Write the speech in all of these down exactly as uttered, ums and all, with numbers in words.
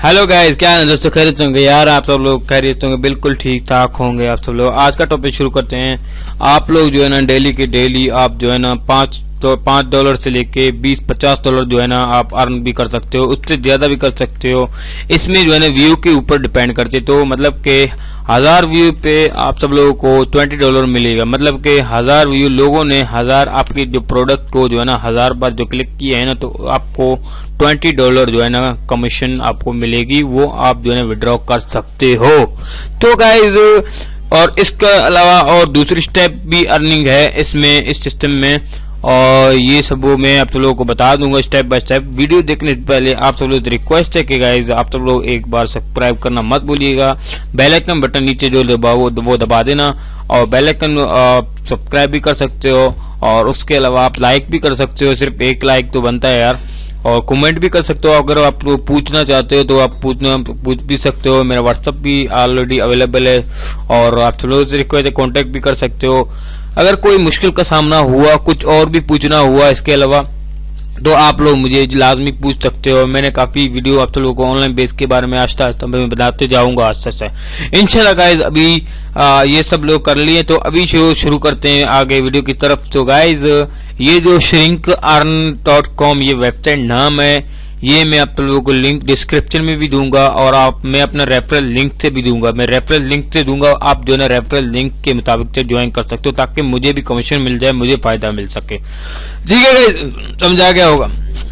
Hello guys, क्या है दोस्तों, खैरियत होंगे यार। आप सब लोग खैरियत होंगे, बिल्कुल ठीक ठाक होंगे आप सब लोग। आज का टॉपिक शुरू करते हैं। आप लोग जो है ना डेली के डेली आप जो है ना पाँच तो पाँच डॉलर से लेके बीस पचास डॉलर जो है ना आप अर्न भी कर सकते हो, उससे ज्यादा भी कर सकते हो। इसमें जो है ना व्यू के ऊपर डिपेंड करते, तो मतलब के हजार व्यू पे आप सब लोगों को ट्वेंटी डॉलर मिलेगा। मतलब के हजार व्यू लोगों ने हजार आपके जो प्रोडक्ट को जो है ना हजार बार जो क्लिक किया है ना, तो आपको ट्वेंटी डॉलर जो है ना कमीशन आपको मिलेगी, वो आप जो है ना विड्रॉ कर सकते हो। तो गाइज, और इसके अलावा और दूसरी स्टेप भी अर्निंग है इसमें, इस सिस्टम में, और ये सब वो मैं आप सब लोगों को बता दूंगा स्टेप बाय स्टेप। वीडियो देखने से पहले आप सब लोग रिक्वेस्ट है कि गाइज आप सब लोग एक बार सब्सक्राइब करना मत भूलिएगा। बेल आइकन बटन नीचे जो दबाओ वो, वो दबा देना, और बेल आइकन सब्सक्राइब भी कर सकते हो, और उसके अलावा आप लाइक भी कर सकते हो। सिर्फ एक लाइक तो बनता है यार, और कमेंट भी कर सकते हो। अगर आप पूछना चाहते हो तो आप पूछना पूछ भी सकते हो। मेरा व्हाट्सएप भी ऑलरेडी अवेलेबल है, और आप सब लोगों से रिक्वेस्ट है कॉन्टेक्ट भी कर सकते हो। अगर कोई मुश्किल का सामना हुआ, कुछ और भी पूछना हुआ इसके अलावा, तो आप लोग मुझे लाजमी पूछ सकते हो। मैंने काफी वीडियो आप लोगों को ऑनलाइन बेस के बारे में आस्ता आस्ता मैं बताते जाऊंगा आस्ता आस्ता इंशाल्लाह। गाइज अभी आ, ये सब लोग कर लिए, तो अभी शुरू शुरू करते हैं आगे वीडियो की तरफ। तो गाइज ये जो श्रिंक अर्न डॉट कॉम ये वेबसाइट नाम है, ये मैं आप लोगों को लिंक डिस्क्रिप्शन में भी दूंगा, और आप मैं अपना रेफरल लिंक से भी दूंगा। मैं रेफरल लिंक से दूंगा, आप जो है ना रेफरल लिंक के मुताबिक से ज्वाइन कर सकते हो, ताकि मुझे भी कमीशन मिल जाए, मुझे फायदा मिल सके। ठीक है, समझा गया होगा।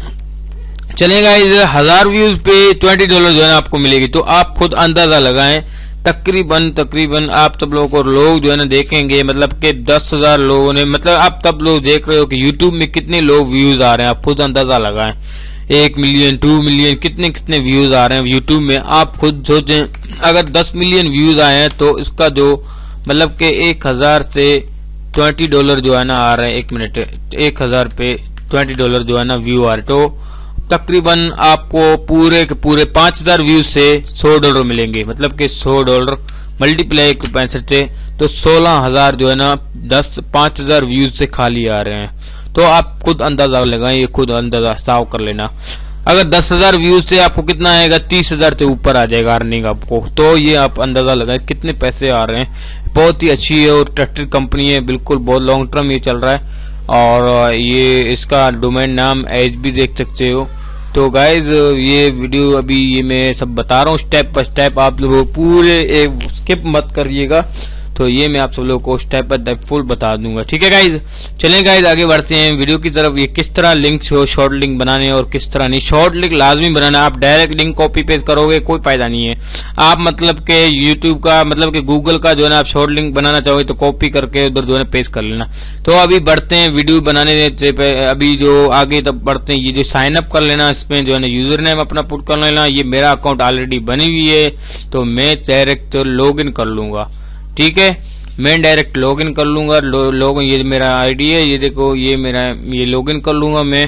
चलेगा, हजार व्यूज पे ट्वेंटी डॉलर जो है ना आपको मिलेगी। तो आप खुद अंदाजा लगाएं, तकरीबन तकरीबन आप सब लोगों को लोग जो है ना देखेंगे, मतलब के दस हजार लोगों ने, मतलब आप तब लोग देख रहे हो कि यूट्यूब में कितने लोग व्यूज आ रहे हैं। आप खुद अंदाजा लगाएं, एक मिलियन टू मिलियन कितने कितने व्यूज आ रहे हैं यूट्यूब में। आप खुद सोचें, अगर दस मिलियन व्यूज आए हैं तो इसका जो मतलब के एक हजार से ट्वेंटी डॉलर जो है ना आ रहे हैं, एक मिनट, एक हजार पे ट्वेंटी डॉलर जो है ना व्यू आ रहे, तो तकरीबन आपको पूरे के पूरे पांच हजार व्यूज से सौ डॉलर मिलेंगे। मतलब कि सौ डॉलर मल्टीप्लाई एक पैंसठ से, तो सोलह हजार जो है ना दस पांच हजार व्यूज से खाली आ रहे हैं। तो आप खुद अंदाजा लगाएं, ये खुद अंदाजा हिसाब कर लेना। अगर दस हजार व्यूज से आपको कितना आएगा, तीस हजार से ऊपर आ जाएगा अर्निंग आपको। तो ये आप अंदाजा लगाएं कितने पैसे आ रहे हैं। बहुत ही अच्छी है और ट्रस्टेड कंपनी है, बिल्कुल बहुत लॉन्ग टर्म ये चल रहा है, और ये इसका डोमेन नाम एच भी देख सकते हो। तो गाइज ये वीडियो अभी ये मैं सब बता रहा हूँ स्टेप बाय स्टेप, आप लोगों को पूरे एक स्किप मत करिएगा। तो ये मैं आप सब लोगों को स्टेप बाय स्टेप फुल बता दूंगा। ठीक है गाइज, चलें गाइज आगे बढ़ते हैं वीडियो की तरफ। ये किस तरह लिंक शॉर्ट लिंक बनाने और किस तरह नहीं। शॉर्ट लिंक लाजमी बनाना, आप डायरेक्ट लिंक कॉपी पेस्ट करोगे कोई फायदा नहीं है। आप मतलब के यूट्यूब का मतलब के गूगल का जो है ना आप शॉर्ट लिंक बनाना चाहोगे तो कॉपी करके उधर जो है पेस्ट कर लेना। तो अभी बढ़ते हैं वीडियो बनाने से, अभी जो आगे तब बढ़ते हैं, ये जो साइन अप कर लेना, इसमें जो है ना यूजर नेम अपना पुट कर लेना। ये मेरा अकाउंट ऑलरेडी बनी हुई है, तो मैं डायरेक्ट लॉग इन कर लूंगा। ठीक है, मैं डायरेक्ट लॉगिन कर लूंगा। लो, लोग ये मेरा आईडी है, ये देखो ये मेरा, ये लॉगिन कर लूंगा मैं,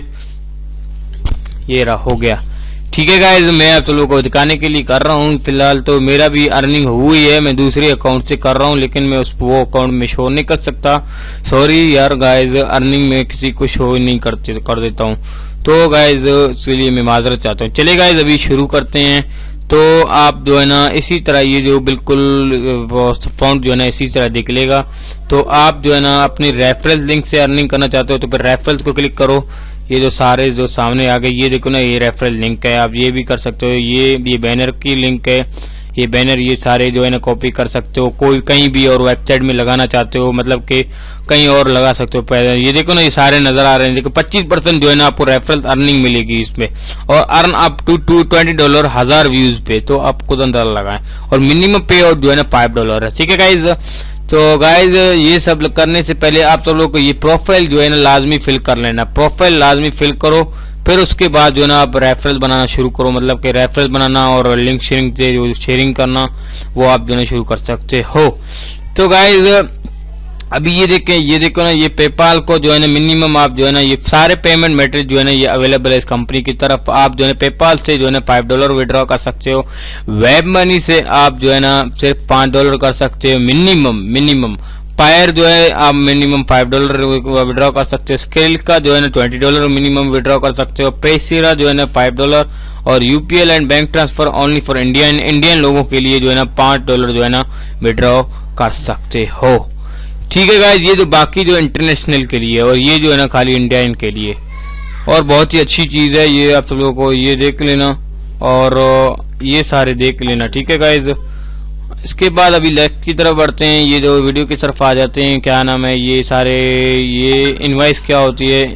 ये रहा हो गया। ठीक है गाइज, मैं आप लोगों को दिखाने के लिए कर रहा हूँ। फिलहाल तो मेरा भी अर्निंग हुई है, मैं दूसरे अकाउंट से कर रहा हूँ, लेकिन मैं उस वो अकाउंट में शो नहीं कर सकता। सॉरी यार गाइज, अर्निंग में किसी को शो नहीं करते कर देता हूँ। तो गाइज इसके लिए मैं माजरत चाहता हूँ। चलिए गाइज अभी शुरू करते हैं। तो आप जो है ना इसी तरह ये जो बिल्कुल फॉन्ट जो है ना इसी तरह निकलेगा। तो आप जो है ना अपनी रेफरेंस लिंक से अर्निंग करना चाहते हो तो फिर रेफरेंस को क्लिक करो। ये जो सारे जो सामने आ गए, ये देखो ना, ये रेफरेंस लिंक है। आप ये भी कर सकते हो, ये ये बैनर की लिंक है, ये बैनर ये सारे जो है ना कॉपी कर सकते हो। कोई कहीं भी और वेबसाइट में लगाना चाहते हो, मतलब कि कहीं और लगा सकते हो। ये देखो ना, ये सारे नजर आ रहे हैं। देखो पच्चीस परसेंट जो है ना आपको रेफरल अर्निंग मिलेगी इसमें, और earn up to to twenty dollar हजार व्यूज पे। तो आप खुद अंदाजा लगाएं, और मिनिमम पे आउट जो है ना फाइव डॉलर है। ठीक है गाइज, तो गाइज ये सब करने से पहले आप सब लोग को ये प्रोफाइल जो है ना लाजमी फिल कर लेना। प्रोफाइल लाजमी फिल करो, फिर उसके बाद जो है ना आप रेफरेंस बनाना शुरू करो। मतलब कि रेफरेंस बनाना और लिंक शेयरिंग से जो शेयरिंग करना, वो आप जो है शुरू कर सकते हो। तो गाइज अभी ये देखें, ये देखो ना, ये पेपाल को जो है ना मिनिमम आप जो है ना ये सारे पेमेंट मेथड जो है ना ये अवेलेबल है इस कंपनी की तरफ। आप जो है पेपाल से जो है ना फाइव डॉलर विड्रॉ कर सकते हो। वेब मनी से आप जो है ना सिर्फ पांच डॉलर कर सकते हो मिनिमम मिनिमम पायर जो है आप मिनिमम फाइव डॉलर विड्रॉ कर सकते हो। स्केल का जो है ना ट्वेंटी डॉलर मिनिमम विड्रॉ कर सकते हो। पेसीरा जो है ना फाइव डॉलर, और UPI and bank transfer only for Indian Indian लोगों के लिए जो है ना पांच डॉलर जो है ना विड्रॉ कर सकते हो। ठीक है गाइज, ये जो बाकी जो इंटरनेशनल के लिए और ये जो है ना खाली इंडियन के लिए, और बहुत ही अच्छी चीज है ये, आप सब लोगों को ये देख लेना और ये सारे देख लेना। ठीक है गाइज, इसके बाद अभी लेफ्ट की तरफ बढ़ते हैं, ये जो वीडियो की तरफ आ जाते हैं। क्या नाम है ये सारे, ये इनवाइस क्या होती है,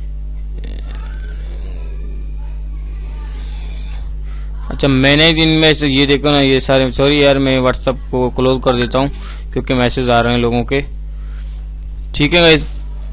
अच्छा मैंने इनमें से ये देखो ना ये सारे, सॉरी यार मैं व्हाट्सएप को क्लोज कर देता हूँ क्योंकि मैसेज आ रहे हैं लोगों के। ठीक है गाइज,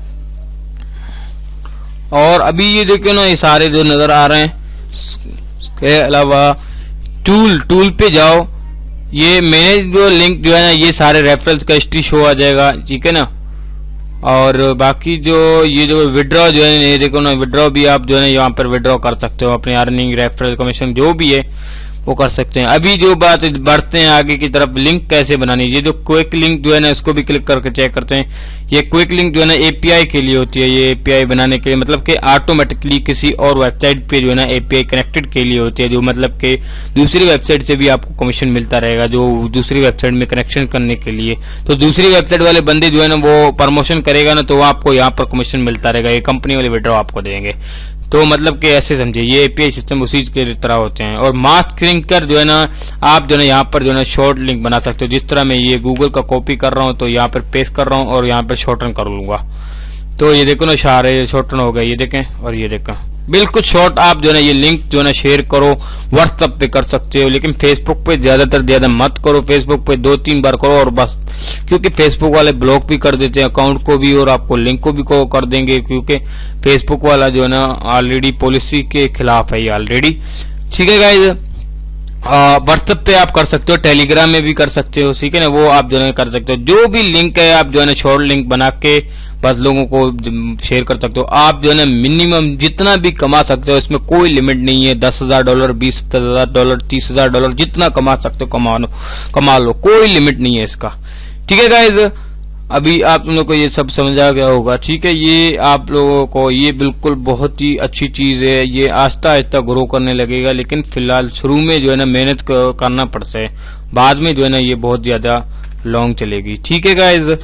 और अभी ये देखो ना ये सारे जो नजर आ रहे हैं, इसके अलावा टूल टूल पे जाओ, ये मैंने जो लिंक जो है ना ये सारे रेफरेंस का हिस्ट्री शो आ जाएगा। ठीक है ना, और बाकी जो ये जो विड्रॉ जो है ये देखो ना, विड्रॉ भी आप जो है यहाँ पर विड्रॉ कर सकते हो, अपने अर्निंग रेफरल कमीशन जो भी है वो कर सकते हैं। अभी जो बात बढ़ते हैं आगे की तरफ, लिंक कैसे बनानी है, ये जो क्विक लिंक जो है ना इसको भी क्लिक करके चेक करते हैं। ये क्विक लिंक जो है ना एपीआई के लिए होती है, ये एपीआई बनाने के लिए मतलब कि ऑटोमेटिकली किसी और वेबसाइट पे जो है ना एपीआई कनेक्टेड के लिए होती है, जो मतलब कि दूसरी वेबसाइट से भी आपको कमीशन मिलता रहेगा, जो दूसरी वेबसाइट में कनेक्शन करने के लिए। तो दूसरी वेबसाइट वाले बंदे जो है ना वो प्रमोशन करेगा ना तो आपको यहाँ पर कमीशन मिलता रहेगा, ये कंपनी वाले विड्रॉ आपको देंगे। तो मतलब कि ऐसे समझे ये एपीआई सिस्टम उसी के तरह होते हैं। और मास्क लिंकर जो है ना आप जो है ना यहाँ पर जो है ना शॉर्ट लिंक बना सकते हो, जिस तरह मैं ये गूगल का कॉपी कर रहा हूँ तो यहाँ पर पेस्ट कर रहा हूँ और यहाँ पर शॉर्टन कर लूंगा। तो ये देखो ना सारे शॉर्टन हो गए, ये देखें और ये देखें बिल्कुल शॉर्ट। आप जो है ना ये लिंक जो है ना शेयर करो, व्हाट्सएप पे कर सकते हो, लेकिन फेसबुक पे ज्यादातर ज्यादा मत करो, फेसबुक पे दो तीन बार करो और बस, क्योंकि फेसबुक वाले ब्लॉक भी कर देते हैं अकाउंट को भी और आपको लिंक को भी को कर देंगे, क्योंकि फेसबुक वाला जो है ना ऑलरेडी पॉलिसी के खिलाफ है ये ऑलरेडी। ठीक है गाइज, व्हाट्सएप पे आप कर सकते हो, टेलीग्राम में भी कर सकते हो, ठीक है ना, वो आप जो है कर सकते हो। जो भी लिंक है आप जो है ना शॉर्ट लिंक बना के बस लोगों को शेयर कर सकते हो। आप जो है ना मिनिमम जितना भी कमा सकते हो, इसमें कोई लिमिट नहीं है, दस हजार डॉलर, बीस हजार डॉलर, तीस हजार डॉलर, जितना कमा सकते हो कमा लो कमा लो, कोई लिमिट नहीं है इसका। ठीक है गाइज, अभी आप लोगों को ये सब समझा गया होगा। ठीक है, ये आप लोगों को ये बिल्कुल बहुत ही अच्छी चीज है, ये आहिस्ता आहिस्ता ग्रो करने लगेगा, लेकिन फिलहाल शुरू में जो है ना मेहनत करना पड़ता है, बाद में जो है ना ये बहुत ज्यादा लॉन्ग चलेगी। ठीक है गाइज,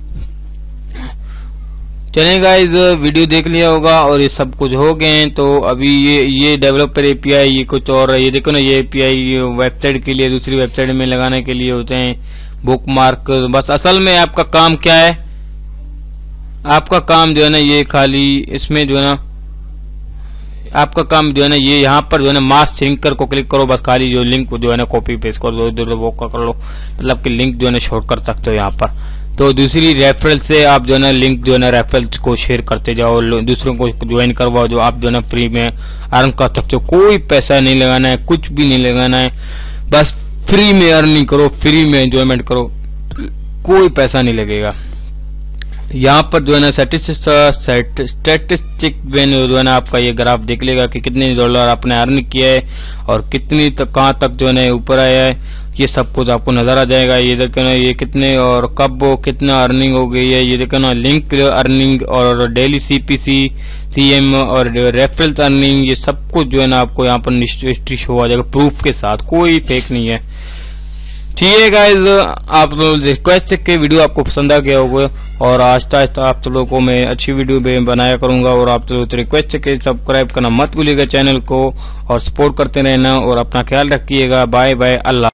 चलिए गाइज वीडियो देख लिया होगा और ये सब कुछ हो गए हैं। तो अभी ये ये डेवलपर एपीआई ये कुछ और है, ये देखो ना ये एपीआई वेबसाइट के लिए दूसरी वेबसाइट में लगाने के लिए होते हैं, बुक मार्क। बस असल में आपका काम क्या है, आपका काम जो है ना ये खाली इसमें जो है ना आपका काम जो है ना ये यहाँ पर जो है ना मास्क लिंकर को क्लिक करो, बस खाली जो लिंक जो है ना कॉपी पेस्ट कर दो, इधर वो कर लो, मतलब कि लिंक जो है ना शॉर्ट कर सकते हो यहाँ पर। तो दूसरी रेफरल से आप जो है ना लिंक जो है ना रेफरल को शेयर करते जाओ, दूसरों को ज्वाइन करवाओ, जो आप जो है ना फ्री में अर्न कर सकते हो। कोई पैसा नहीं लगाना है, कुछ भी नहीं लगाना है, बस फ्री में अर्निंग करो, फ्री में एंजॉयमेंट करो, कोई पैसा नहीं लगेगा। यहाँ पर जो है ना स्टैटिस्टिक जो है ना आपका ये ग्राफ देख लेगा कि कितने डॉलर आपने अर्न किया है और कितनी तक कहाँ तक जो है ना ऊपर आया है, ये सब कुछ आपको नजर आ जाएगा। ये देखो ना ये कितने और कब वो कितना अर्निंग हो गई है, ये देखो ना लिंक अर्निंग और डेली सीपीसी, सीएम और रेफरल्स अर्निंग, ये सब कुछ जो है ना आपको यहाँ पर हिस्ट्री शो आ जाएगा प्रूफ के साथ, कोई फेक नहीं है। ठीक है गाइज, आप रिक्वेस्ट के वीडियो आपको पसंद आ गया होगा और आहिस्ता आहिस्ता आप लोगों को मैं अच्छी वीडियो बनाया करूंगा, और आप लोग रिक्वेस्ट के सब्सक्राइब करना मत भूलिएगा चैनल को और सपोर्ट करते रहना और अपना ख्याल रखिएगा। बाय बाय, अल्लाह।